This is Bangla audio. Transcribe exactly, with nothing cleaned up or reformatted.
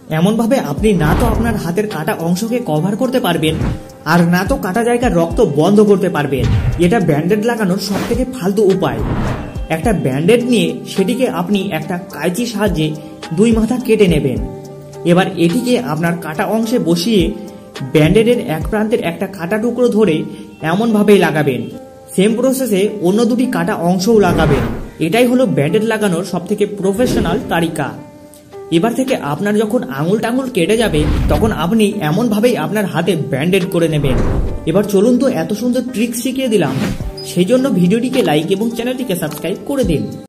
এমন ভাবে আপনি না তো আপনার হাতের কাটা অংশকে কভার করতে পারবেন আর না তো কাটা জায়গার রক্ত বন্ধ করতে পারবেন। এটা ব্যান্ডেড লাগানোর সব থেকে ফালতু উপায়। একটা ব্যান্ডেড নিয়ে সেটিকে আপনি একটা কাঁচির সাহায্যে দুই মাথা কেটে নেবেন। এবার এটিকে আপনার কাটা অংশে বসিয়ে ব্যান্ডেডের এক প্রান্তের একটা কাটা টুকরো ধরে এমনভাবেই লাগাবেন। সেম প্রসেসে অন্য দুটি কাটা অংশও লাগাবেন। এটাই হলো ব্যান্ডেড লাগানোর সব থেকে প্রফেশনাল তালিকা। এবার থেকে আপনার যখন আঙুল টাঙুল কেটে যাবে তখন আপনি এমনভাবেই আপনার হাতে ব্যান্ডেড করে নেবেন। এবার চলুন তো এত সুন্দর ট্রিক শিখিয়ে দিলাম, সেই জন্য ভিডিওটিকে লাইক এবং চ্যানেলটিকে সাবস্ক্রাইব করে দিন।